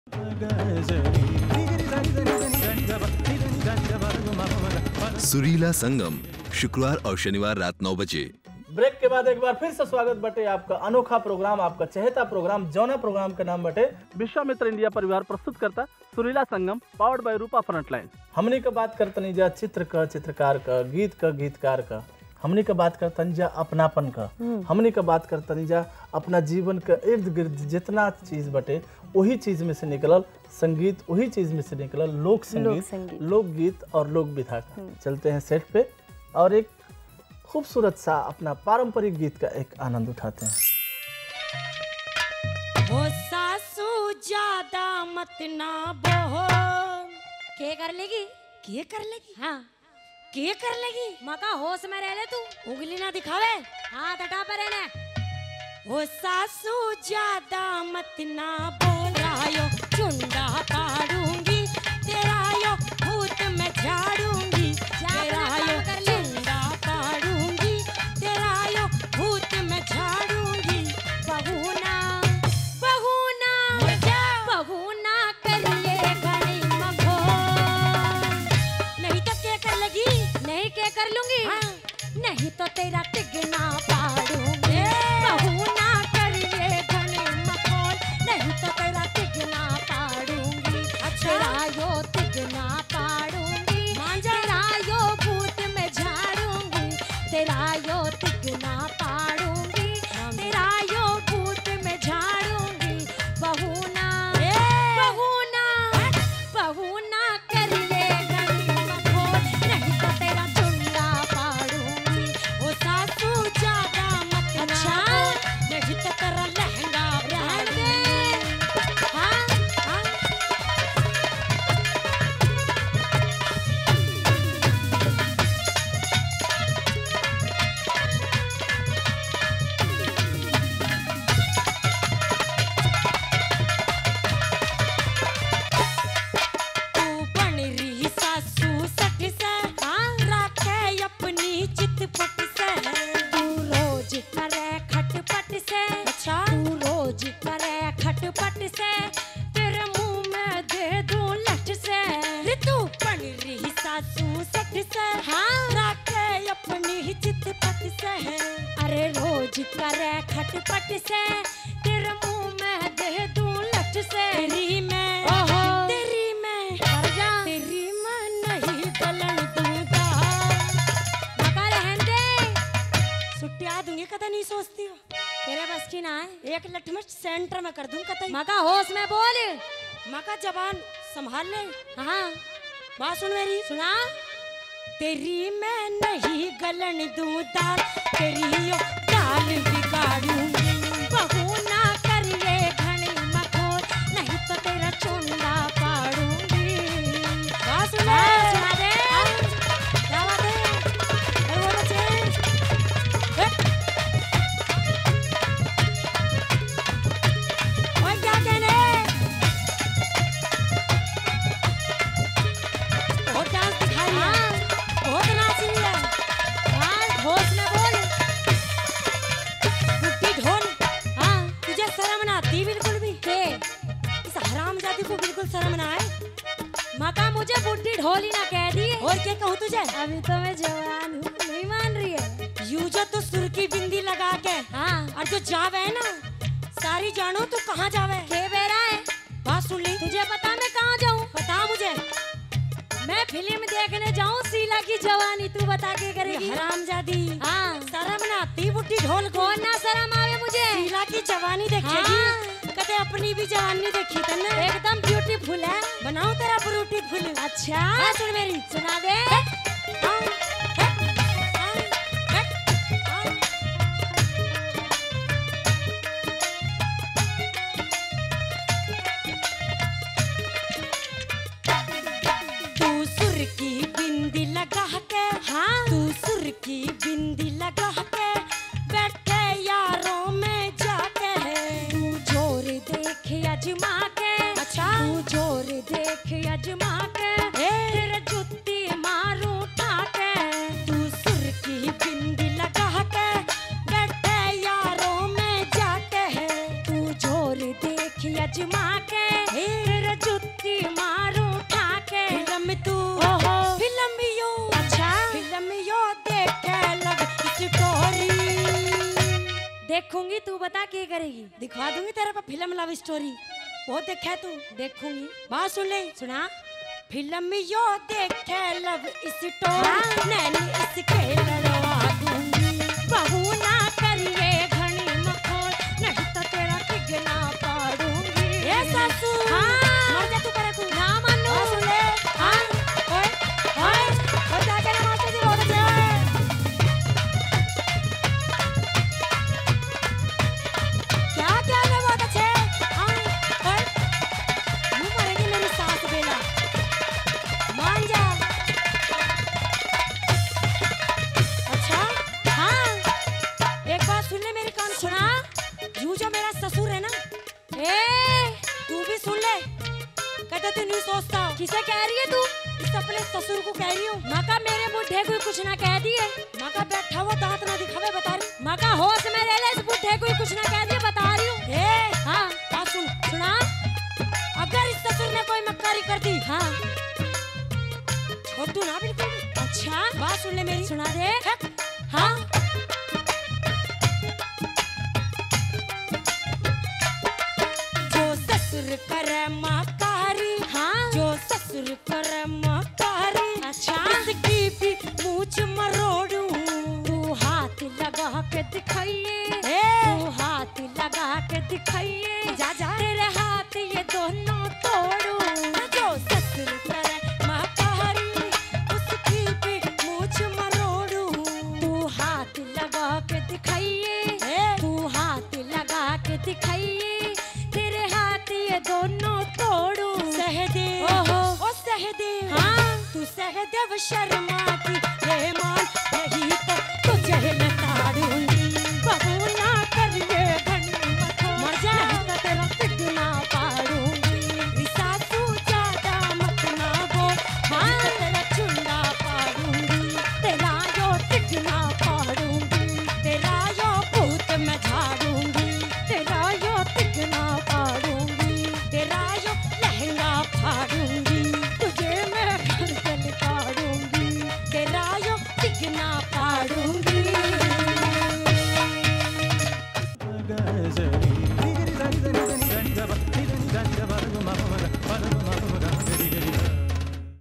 सुरीला संगम शुक्रवार और शनिवार रात 9 बजे। ब्रेक के बाद एक बार फिर से स्वागत बटे आपका अनोखा प्रोग्राम, आपका चहेता प्रोग्राम, जौना प्रोग्राम का नाम बटे विश्वामित्र इंडिया परिवार प्रस्तुत करता सुरीला संगम पावर्ड बाय रूपा फ्रंटलाइन। हमनी का बात करतनी जा चित्र का, चित्रकार का, गीत का, गीतकार का। हमनी का बात करतनी जा अपनापन का। हमनी का बात करतनी जा अपना जीवन का इर्द गिर्द जितना चीज बटे वही चीज में से निकलल संगीत, वही चीज में से निकलल लोक संगीत, लोकगीत और लोक विधा का। चलते हैं सेट पे और एक खूबसूरत सा अपना पारंपरिक गीत का एक आनंद उठाते हैं। वो सासू ज्यादा मत ना बोल, के कर लेगी? के कर लेगी? हाँ, के कर लेगी? मका होश में रह ले तू, उंगली ना दिखावे, हाथ हटा पर रहने। वो सासू ज्यादा मत ना बोल, रायो चुंडा पाड़ूंगी तेरा यो भूत में झाड़ूंगी, तेरा यो चुंडा पाड़ूंगी तेरा यो भूत में झाड़ूंगी। बहू ना करिए घड़ी मखोल, नहीं तो क्या कर लगी? नहीं के कर लूंगी? हाँ। नहीं तो तेरा टिकना पाड़ूंगी। बहू ना करिए घड़ी मखोल, नहीं तो तेरा टिकना पाड़ूंगी। तेरा यो टिकना पाड़ूंगी, तेरा यो भूत में झाड़ूंगी, तेरा यो टिकना पाड़ूंगी, तेरा यो भूत में झाड़ूंगी। बहू ना करिए घड़ी मखोल, नहीं तो तेरा चुंडा पाड़ूंगी। ओ सासू ज्यादा मत ना बोल, नहीं तो तेरा लहंगा रहन दे। हाँ, हाँ। तू बन रही सासू सठ से, राखे अपनी चितपट से। तू रोज करे खटपट से, अच्छा। तू रोज करे खटपट से, तेरे मुंह में दे दूं लठ से। रे तू बन रही सासू सठ से, राखे अपनी चितपट से। अरे रोज करे खटपट से, तेरे मुंह में दे दूं लठ से। तेरी मैं, ओहो। तेरी मैं, कर जा। तेरी मैं नहीं गलन दूंगा। मका रहन दे, सुट्टिया दूंगी कदा नहीं सोचती हो। तेरे बस की ना है। एक लठ में सेंटर में कर दूं कतई। मका होश में बोल। माँ का जबान संभाल ले। हाँ, बात सुन मेरी, सुना। तेरी मैं नहीं गलन दूं दाल, तेरी यो दाल बिगाड़ूंगी। बहू ना करिए घड़ी मखोल, नहीं तो तेरा चुंडा पाड़ूंगी। बात सुन ले। सुना दे। क्या बात है? अरे वो बच्चे, और क्या कहने? बहुत डांस दिखाई है, बहुत नाची है। होश में बोल। बुड्ढी ढोल, हाँ, तुझे शर्म ना आती बिल्कुल भी? के इस हरामजादी को बिल्कुल शर्म ना आए? मका मुझे बुढ़ी ढोली ना कह दी। और क्या कहूँ तुझे? अभी तो मैं जवान हूँ, नहीं मान रही है। यूं जो तो सुर की बिंदी लगा के, हाँ, और जो जावे है ना, सारी जानो तू कहाँ जावे? के बेरा है? बात सुन ली, तुझे पता मैं कहाँ जाऊँ? बता मुझे। मैं फिल्म देखने जाऊँ शीला की जवानी, तू बता के करेगी? हरामजादी, हाँ, शर्म ना आती बुड्ढी ढोल को? कौन ना शर्म आवे मुझे? शीला की जवानी देखेगी, कदे अपनी भी जवानी देखी तन्ने? एकदम ब्यूटीफुल है। बनाओ तेरा ब्यूटीफुल। अच्छा, बात सुन मेरी, सुना दे। तू सुर की बिंदी लगा के, तू सुर की बिंदी लगा के, बैठे यारों में जाके। तू जोर देख अजमा के, अच्छा। तू जोर देख अजमा के, तेरे जुत्ती मारूं ठाके। तू सुर की बिंदी लगा के, बैठे यारों में जाके। तू जोर देख अजमा के, तेरे देखूंगी, तू बता क्या करेगी? दिखा दूंगी तेरे पे फिल्म लव स्टोरी, वो देखे तू। देखूंगी। बात सुन ले, सुना। फिल्म यो देखे लव स्टोरी, नैनी इसके लड़वा दूंगी। बहू ना करिए घनी मखोल, नहीं तो तेरा टिकना पाड़ूंगी। ए सासू, मर जा तू करे को ना मानू। बात सुन ले, हाँ। ओए ओए और जाके ना मास्टर जी रोड पे क्या क्या है बहुत अच्छे। ओए यूं मरेगी मेरी सास बेला, मान जा। अच्छा हाँ, एक बात सुन ले मेरे कान सुना। यूं जो मेरा ससुर है ना, तू भी सुन ले। कहते तू नहीं सोचता। किसे कह रही है तू? इस अपने ससुर को कह रही हूँ। माँ का मेरे बुढ़े को कुछ ना कह दिए। माँ का बैठा हुआ दांत ना दिखावे, बता रही। माँ का होश में रह ले, इस बुढ़े को कुछ ना कह दिए, बता रही हूँ। हाँ बात सुन, सुना। अगर इस ससुर ने कोई मक्कारी कर दी, हाँ। छोड़ तू ना बिल्कुल भी। अच्छा बात सुन ले मेरी, सुना दे। हाँ जो ससुर करे मक्कारी, हाँ। जो ससुर करे मक्कारी, अच्छा। इसकी भी मूछ मरोड़ू। तू हाथ लगा के दिखाइए, तू हाथ लगा के दिखाइए। जा जा तेरे हाथ ये दोनों तोड़ू। जो ससुर करे मक्कारी, उसकी भी मूछ मरोड़ू। तू हाथ लगा के दिखाइए, तू हाथ लगा के दिखाइए। तेरे हाथ ये दोनों तोड़ू। सहदेव, ओहो। ओ सहदेव, हाँ। तू सहदेव शर्मा की, ये मान नहीं तो तुझे मैं ताड़ूंगी।